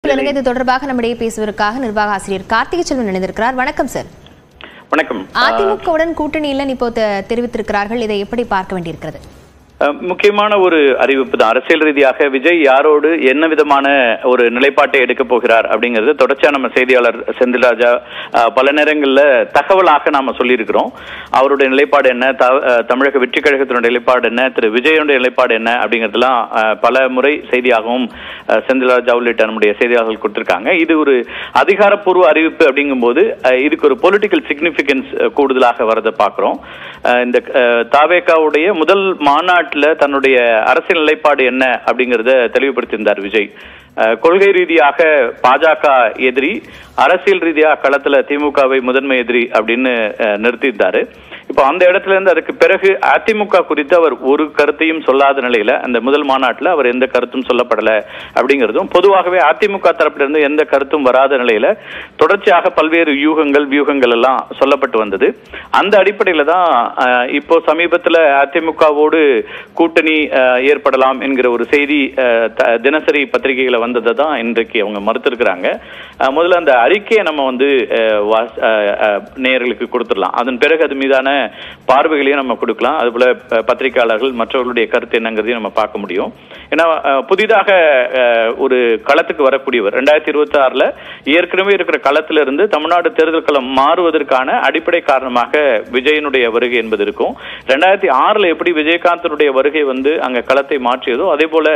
இது தொடர்பாக நம்முடைய பேசுவதற்காக நிர்வாக ஆசிரியர் கார்த்திகை செல்வன் இணைந்திருக்கிறார். வணக்கம் சார். வணக்கம். அதிமுகவுடன் கூட்டணியில் இப்போ தெரிவித்திருக்கிறார்கள், இதை எப்படி பார்க்க வேண்டியிருக்கிறது? முக்கியமான ஒரு அறிவிப்பு தான். அரசியல் ரீதியாக விஜய் யாரோடு என்ன விதமான ஒரு நிலைப்பாட்டை எடுக்க போகிறார் அப்படிங்கிறது தொடர்ச்சியா நம்ம செய்தியாளர் செந்தில் ராஜா பல நேரங்களில் தகவலாக நாம சொல்லியிருக்கிறோம். அவருடைய நிலைப்பாடு என்ன, தமிழக வெற்றி கழகத்தினுடைய நிலைப்பாடு என்ன, திரு விஜயோடைய நிலைப்பாடு என்ன அப்படிங்கிறதுலாம் பல முறை செய்தியாகவும் செந்தில் ராஜா உள்ளிட்ட நம்முடைய செய்தியாளர்கள் கொடுத்திருக்காங்க. இது ஒரு அதிகாரப்பூர்வ அறிவிப்பு அப்படிங்கும் போது இதுக்கு ஒரு பொலிட்டிக்கல் சிக்னிபிகன்ஸ் கூடுதலாக வரதை பார்க்கிறோம். இந்த தாவேகாவுடைய முதல் மாநாட்டில் தன்னுடைய அரசியல் நிலைப்பாடு என்ன அப்படிங்கறத தெளிவுபடுத்தியிருந்தார் விஜய். கொள்கை ரீதியாக பாஜக எதிரி, அரசியல் ரீதியாக களத்துல திமுகவை முதன்மை எதிரி அப்படின்னு நிறுத்தியிருந்தாரு. இப்போ அந்த இடத்துல இருந்து அதுக்கு பிறகு அதிமுக குறித்து அவர் ஒரு கருத்தையும் சொல்லாத நிலையில அந்த முதல் மாநாட்டில் அவர் எந்த கருத்தும் சொல்லப்படல அப்படிங்கிறதும், பொதுவாகவே அதிமுக தரப்பில இருந்து எந்த கருத்தும் வராத நிலையில தொடர்ச்சியாக பல்வேறு வியூகங்கள் எல்லாம் சொல்லப்பட்டு வந்தது. அந்த அடிப்படையில தான் இப்போ சமீபத்தில் அதிமுகவோடு கூட்டணி ஏற்படலாம் என்கிற ஒரு செய்தி தினசரி பத்திரிகைகளை வந்ததை தான் இன்றைக்கு அவங்க மறுத்திருக்கிறாங்க. முதல்ல அந்த அறிக்கையை நம்ம நேயர்களுக்கு கொடுத்துடலாம், அதன் பிறகு அது மீதான பார்வைகளையும் நம்ம கொடுக்கலாம். அதுபோல பத்திரிகையாளர்கள் மற்றவர்களுடைய கருத்து என்னங்கிறதையும் நம்ம பார்க்க முடியும். ஏன்னா புதிதாக ஒரு களத்துக்கு வரக்கூடியவர் 2026 ஏற்கனவே இருக்கிற களத்தில இருந்து தமிழ்நாடு தேர்தல் களம் மாறுவதற்கான அடிப்படை காரணமாக விஜயனுடைய வருகை என்பது இருக்கும். 2006 எப்படி விஜயகாந்தனுடைய வருகை அங்க களத்தை மாற்றியதோ அதே போல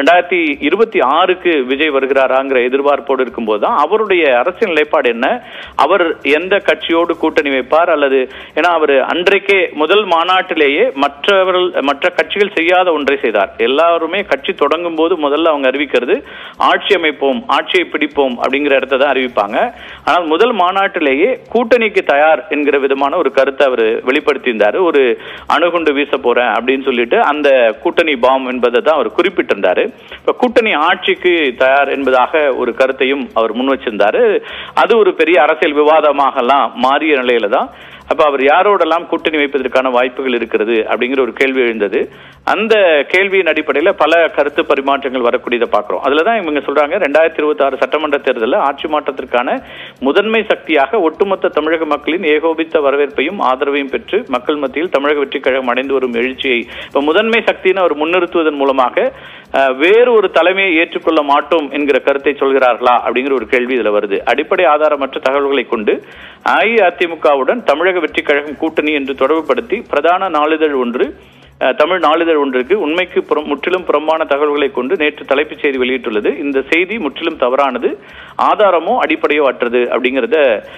2026 விஜய் வருகிறாராங்கிற எதிர்பார்ப்போடு இருக்கும்போது தான் அவருடைய அரசியல் நிலைப்பாடு என்ன, அவர் எந்த கட்சியோடு கூட்டணி வைப்பார், அல்லது ஏன்னா அவர் அன்றைக்கே முதல் மாநாட்டிலேயே மற்ற கட்சிகள் செய்யாத ஒன்றை செய்தார். எல்லாருமே கட்சி தொடங்கும் போது முதல்ல அவங்க அறிவிக்கிறது ஆட்சி அமைப்போம், ஆட்சியை பிடிப்போம் அப்படிங்கிற இடத்தை தான் அறிவிப்பாங்க. ஆனால் முதல் மாநாட்டிலேயே கூட்டணிக்கு தயார் என்கிற விதமான ஒரு கருத்தை அவர் வெளிப்படுத்தியிருந்தார். ஒரு அணுகுண்டு வீச போறேன் அப்படின்னு சொல்லிட்டு அந்த கூட்டணி பாம் என்பதை தான் அவர் குறிப்பிட்டிருந்தாரு. இப்ப கூட்டணி ஆட்சிக்கு தயார் என்பதாக ஒரு கருத்தையும் அவர் முன் வச்சிருந்தாரு. அது ஒரு பெரிய அரசியல் விவாதமாக எல்லாம் மாறிய நிலையில தான் அப்ப அவர் யாரோடெல்லாம் கூட்டணி வைப்பதற்கான வாய்ப்புகள் இருக்கிறது அப்படிங்கிற ஒரு கேள்வி எழுந்தது. அந்த கேள்வியின் அடிப்படையில் பல கருத்து பரிமாற்றங்கள் வரக்கூடியதை பார்க்கிறோம். அதுலதான் இவங்க சொல்றாங்க 2026 சட்டமன்ற தேர்தலில் ஆட்சி மாற்றத்திற்கான முதன்மை சக்தியாக ஒட்டுமொத்த தமிழக மக்களின் ஏகோபித்த வரவேற்பையும் ஆதரவையும் பெற்று மக்கள் மத்தியில் தமிழக வெற்றி கழகம் அடைந்து வரும் எழுச்சியை இப்ப முதன்மை சக்தின்னு அவர் முன்னிறுத்துவதன் மூலமாக வேறு ஒரு தலைமையை ஏற்றுக்கொள்ள மாட்டோம் என்கிற கருத்தை சொல்கிறார்களா அப்படிங்கிற ஒரு கேள்வி இதுல வருது. அடிப்படை ஆதாரமற்ற தகவல்களை கொண்டு அஇஅதிமுகவுடன் தமிழக வெற்றி கழகம் கூட்டணி என்று தொடர்புபடுத்தி பிரதான நாளிதழ் ஒன்று, தமிழ் நாளிதழ் ஒன்றுக்கு உண்மைக்கு முற்றிலும் புறம்பான தகவல்களை கொண்டு நேற்று தலைப்புச் செய்தி வெளியிட்டுள்ளது. இந்த செய்தி முற்றிலும் தவறானது, ஆதாரமோ அடிப்படையோ அற்றது அப்படிங்கறத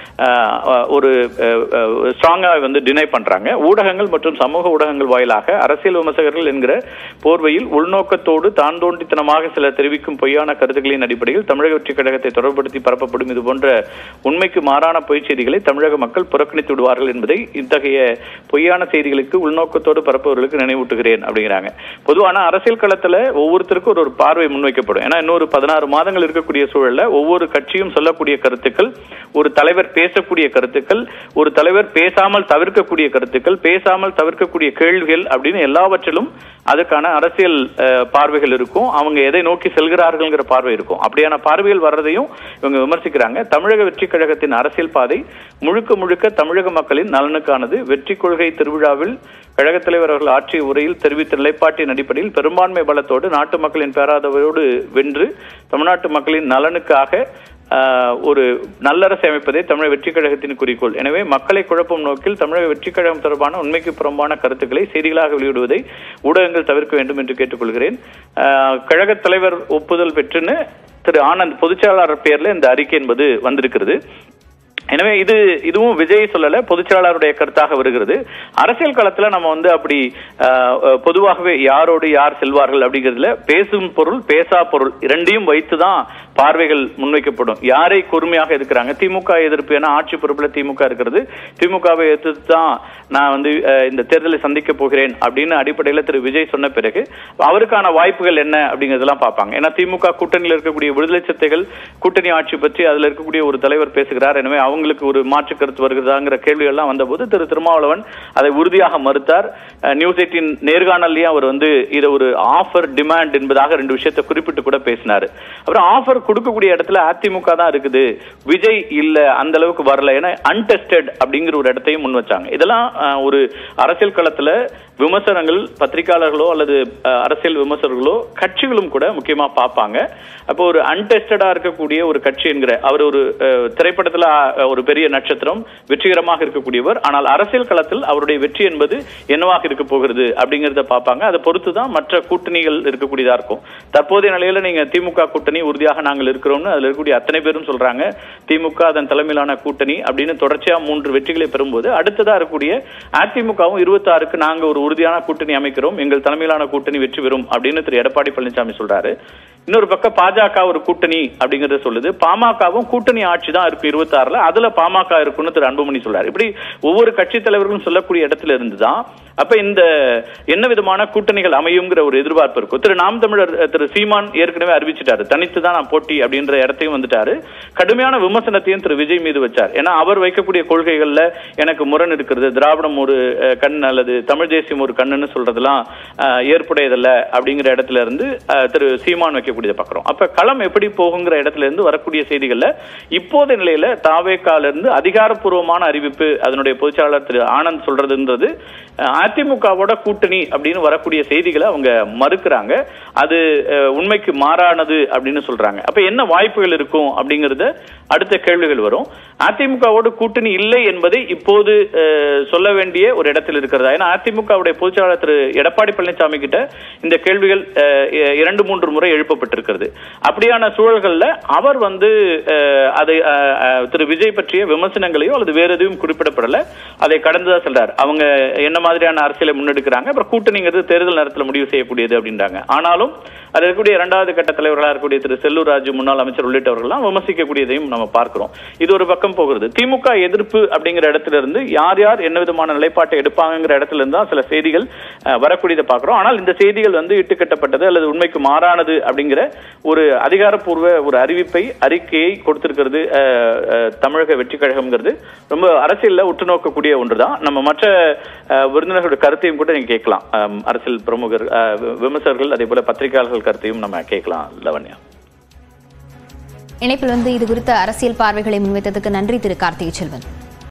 ஒரு ஸ்ட்ராங்கா டினை பண்றாங்க. ஊடகங்கள் மற்றும் சமூக ஊடகங்கள் வாயிலாக அரசியல் விமர்சகர்கள் என்கிற போர்வையில் உள்நோக்கத்தோடு தான் தோண்டித்தனமாக சிலர் தெரிவிக்கும் பொய்யான கருத்துக்களின் அடிப்படையில் தமிழக வெற்றி கழகத்தை தொடர்புபடுத்தி பரப்பப்படும் இது போன்ற உண்மைக்கு மாறான பொய் செய்திகளை தமிழக மக்கள் புறக்கணித்து விடுவார்கள் என்பதை இத்தகைய பொய்யான செய்திகளுக்கு உள்நோக்கத்தோடு பரப்பவர்களுக்கு நினைவூட்டுகிறேன் அப்படிங்கிறாங்க. பொதுவான அரசியல் களத்துல ஒவ்வொருத்தருக்கும் ஒரு பார்வை முன்வைக்கப்படும். ஏன்னா இன்னொரு 16 மாதங்கள் இருக்கக்கூடிய சூழல்ல ஒவ்வொரு கட்சியும் சொல்லக்கூடிய கருத்துக்கள், ஒரு தலைவர் பேசக்கூடிய கருத்துக்கள், ஒரு தலைவர் பேசாமல் தவிர்க்கக்கூடிய கருத்துக்கள், பேசாமல் தவிர்க்கக்கூடிய கேள்விகள் அப்படின்னு எல்லாவற்றிலும் அதுக்கான அரசியல் பார்வைகள் இருக்கும். அவங்க எதை நோக்கி செல்கிறார்கள் பார்வை இருக்கும். அப்படியான பார்வைகள் வர்றதையும் இவங்க விமர்சிக்கிறாங்க. தமிழக வெற்றி கழகத்தின் அரசியல் பாதை முழுக்க முழுக்க தமிழக மக்களின் நலனுக்கானது. வெற்றி கொள்கை திருவிழாவில் கழகத் தலைவர் அவர்கள் ஆற்றிய உரையில் தெரிவித்த நிலைப்பாட்டின் அடிப்படையில் பெரும்பான்மை பலத்தோடு நாட்டு மக்களின் பேராதரவோடு வென்று தமிழ்நாட்டு மக்களின் நலனுக்காக ஒரு நல்லரசு அமைப்பதே தமிழக வெற்றி கழகத்தின் குறிக்கோள். எனவே மக்களை குழப்பம் நோக்கில் தமிழக வெற்றி கழகம் தொடர்பான உண்மைக்கு புறம்பான கருத்துக்களை செய்திகளாக வெளியிடுவதை ஊடகங்கள் தவிர்க்க வேண்டும் என்று கேட்டுக்கொள்கிறேன். கழக தலைவர் ஒப்புதல் பெற்றுன்னு திரு ஆனந்த் பொதுச்செயலாளர் பெயர்ல இந்த அறிக்கை என்பது வந்திருக்கிறது. எனவே இதுவும் விஜய் சொல்லல, பொதுச்செயலாளருடைய கருத்தாக வருகிறது. அரசியல் களத்துல நம்ம அப்படி பொதுவாகவே யாரோடு யார் செல்வார்கள் அப்படிங்கிறதுல பேசும் பொருள் பேசா பொருள் இரண்டையும் வைத்துதான் பார்வைகள் முன்வைக்கப்படும். யாரை கூர்மையாக எதிர்க்கிறாங்க, திமுக எதிர்ப்பு, ஏன்னா ஆட்சி பொறுப்புல திமுக இருக்கிறது, திமுகவை எதிர்த்து தான் நான் இந்த தேர்தலை சந்திக்க போகிறேன் அப்படின்னு அடிப்படையில் திரு விஜய் சொன்ன பிறகு அவருக்கான வாய்ப்புகள் என்ன அப்படிங்கறதெல்லாம் பார்ப்பாங்க. ஏன்னா திமுக கூட்டணியில் இருக்கக்கூடிய விடுதலை சிறுத்தைகள் கூட்டணி ஆட்சி பற்றி அதுல இருக்கக்கூடிய ஒரு தலைவர் பேசுகிறார். எனவே அவங்க அவங்களுக்கு ஒரு மாற்று கருத்து வருகிறதாங்கிற கேள்விகள்லாம் வந்தபோது திரு திருமாவளவன் அதை உறுதியாக மறுத்தார். நியூஸ் 18 நேர்காணல்லையே அவர் இதை ஒரு ஆஃபர் டிமாண்ட் என்பதாக 2 விஷயத்தை குறிப்பிட்டு கூட பேசினாரு. அப்புறம் ஆஃபர் கொடுக்கக்கூடிய இடத்துல அதிமுக தான் இருக்குது, விஜய் இல்ல, அந்த அளவுக்கு வரல, ஏன்னா அன்டெஸ்டட் அப்படிங்கிற ஒரு இடத்தையும் முன் வச்சாங்க. இதெல்லாம் ஒரு அரசியல் களத்துல விமர்சனங்கள் பத்திரிகையாளர்களோ அல்லது அரசியல் விமர்சகர்களோ கட்சிகளும் கூட முக்கியமா பார்ப்பாங்க. அப்போ ஒரு அன்டெஸ்டடா இருக்கக்கூடிய ஒரு கட்சி என்கிற அவர் ஒரு திரைப்படத்துல ஒரு பெரிய நட்சத்திரம், வெற்றிகரமாக இருக்கக்கூடியவர், ஆனால் அரசியல் களத்தில் அவருடைய வெற்றி என்பது என்னவாக இருக்க போகிறது அப்படிங்கறத பார்ப்பாங்க. அதை பொறுத்துதான் மற்ற கூட்டணிகள் இருக்கக்கூடியதா இருக்கும். தற்போதைய நிலையில நீங்க திமுக கூட்டணி உறுதியாக நாங்கள் இருக்கிறோம்னு அதுல இருக்கக்கூடிய அத்தனை பேரும் சொல்றாங்க. திமுக அதன் தலைமையிலான கூட்டணி அப்படின்னு தொடர்ச்சியா 3 வெற்றிகளை பெறும்போது அடுத்ததா இருக்கக்கூடிய அதிமுகவும் 26க்கு நாங்க ஒரு உறுதியான கூட்டணி அமைக்கிறோம், எங்கள் தலைமையிலான கூட்டணி வெற்றி பெறும் அப்படின்னு திரு எடப்பாடி பழனிசாமி சொல்றாரு. இன்னொரு பக்கம் பாஜக ஒரு கூட்டணி அப்படிங்கறத சொல்லுது. பாமகவும் கூட்டணி ஆட்சி தான் இருக்கு 26ல, அதுல பாமக இருக்குன்னு திரு அன்புமணி சொல்றாரு. இப்படி ஒவ்வொரு கட்சி தலைவர்களும் சொல்லக்கூடிய இடத்துல இருந்துதான் அப்ப இந்த என்ன விதமான கூட்டணிகள் அமையுங்கிற ஒரு எதிர்பார்ப்பு இருக்கும். திரு நாம் தமிழர் திரு சீமான் ஏற்கனவே அறிவிச்சிட்டாரு, தனித்துதான் நான் போட்டி அப்படின்ற இடத்தையும் வந்துட்டாரு. கடுமையான விமர்சனத்தையும் திரு விஜய் மீது வச்சார். ஏன்னா அவர் வைக்கக்கூடிய கொள்கைகள்ல எனக்கு முரண் இருக்கிறது, திராவிடம் ஒரு கண் அல்லது தமிழ் தேசியம் ஒரு கண்ணுன்னு சொல்றதெல்லாம் ஏற்புடையதல்ல அப்படிங்கிற இடத்துல இருந்து திரு சீமான் வைக்கக்கூடியதை பார்க்கிறோம். அப்ப களம் எப்படி போகுங்கிற இடத்துல இருந்து வரக்கூடிய செய்திகள்ல இப்போதைய நிலையில தாவேகால இருந்து அதிகாரப்பூர்வமான அறிவிப்பு அதனுடைய பொதுச்செயலாளர் திரு ஆனந்த் சொல்றதுன்றது அதிமுகவோட கூட்டணி அப்படின்னு வரக்கூடிய செய்திகளை அவங்க மறுக்கிறாங்க. அது உண்மைக்கு மாறானது அப்படின்னு சொல்றாங்க. அப்ப என்ன வாய்ப்புகள் இருக்கும் அப்படிங்கறத அடுத்த கேள்விகள் வரும். அதிமுகவோட கூட்டணி இல்லை என்பதை இப்போது சொல்ல வேண்டிய ஒரு இடத்தில் இருக்கிறதா? ஏன்னா அதிமுகவுடைய பொதுச்செயலாளர் திரு எடப்பாடி பழனிசாமி கிட்ட இந்த கேள்விகள் 2-3 முறை எழுப்பப்பட்டிருக்கிறது. அப்படியான சூழல்கள்ல அவர் அதை திரு விஜய் பற்றிய விமர்சனங்களையோ அல்லது வேற எதுவும் குறிப்பிடப்படல, அதை கடந்துதான் சொல்றாரு. அவங்க என்ன மாதிரியான அரசியலை முன்னெடுக்கிறாங்க, அப்புறம் கூட்டணிங்கிறது தேர்தல் நேரத்தில் முடிவு செய்யக்கூடியது அப்படின்றாங்க. ஆனாலும் அது இருக்கக்கூடிய 2வது கட்ட தலைவர்களாக இருக்கக்கூடிய திரு செல்லூர் ராஜு, முன்னாள் அமைச்சர் உள்ளிட்டவர்கள்லாம் விமர்சிக்கக்கூடியதையும் நம்ம பார்க்கிறோம். இது ஒரு பக்கம் போகிறது. திமுக எதிர்ப்பு அப்படிங்கிற இடத்துல இருந்து யார் யார் என்ன விதமான நிலைப்பாட்டை எடுப்பாங்கிற இடத்துல இருந்து தான் சில செய்திகள் வரக்கூடியதை பார்க்கிறோம். ஆனால் இந்த செய்திகள் இட்டுக்கட்டப்பட்டது அல்லது உண்மைக்கு மாறானது அப்படிங்கிற ஒரு அதிகாரப்பூர்வ ஒரு அறிக்கையை கொடுத்திருக்கிறது தமிழக வெற்றி கழகம்ங்கிறது ரொம்ப அரசியல்ல உற்று நோக்கக்கூடிய ஒன்றுதான். நம்ம மற்ற விருந்தினர்களுடைய கருத்தையும் கூட நீங்க கேட்கலாம். அரசியல் பிரமுகர், விமர்சகர்கள், அதே போல பத்திரிகையாளர்கள் கருத்தையும் நம்ம கேட்கலாம். லவண்யா, இணைப்பில் இது குறித்த அரசியல் பார்வைகளை முன்வைத்ததுக்கு நன்றி திரு கார்த்திகை செல்வன்.